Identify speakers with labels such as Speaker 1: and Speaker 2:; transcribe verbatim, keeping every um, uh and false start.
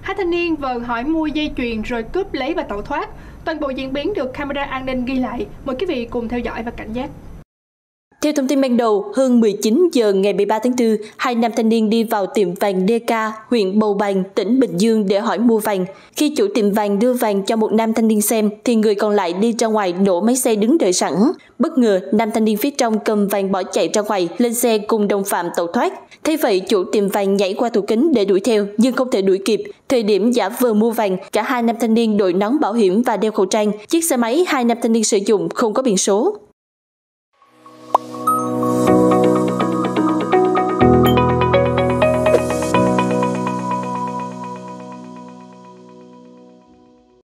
Speaker 1: Hai thanh niên vờ hỏi mua dây chuyền rồi cướp lấy và tẩu thoát. Toàn bộ diễn biến được camera an ninh ghi lại. Mời quý vị cùng theo dõi và cảnh giác.
Speaker 2: Theo thông tin ban đầu, hơn mười chín giờ ngày mười ba tháng tư, hai nam thanh niên đi vào tiệm vàng đê ca, huyện Bầu Bàng, tỉnh Bình Dương để hỏi mua vàng. Khi chủ tiệm vàng đưa vàng cho một nam thanh niên xem, thì người còn lại đi ra ngoài đổ máy xe đứng đợi sẵn. Bất ngờ, nam thanh niên phía trong cầm vàng bỏ chạy ra ngoài, lên xe cùng đồng phạm tẩu thoát. Thế vậy, chủ tiệm vàng nhảy qua tủ kính để đuổi theo, nhưng không thể đuổi kịp. Thời điểm giả vờ mua vàng, cả hai nam thanh niên đội nón bảo hiểm và đeo khẩu trang. Chiếc xe máy hai nam thanh niên sử dụng không có biển số.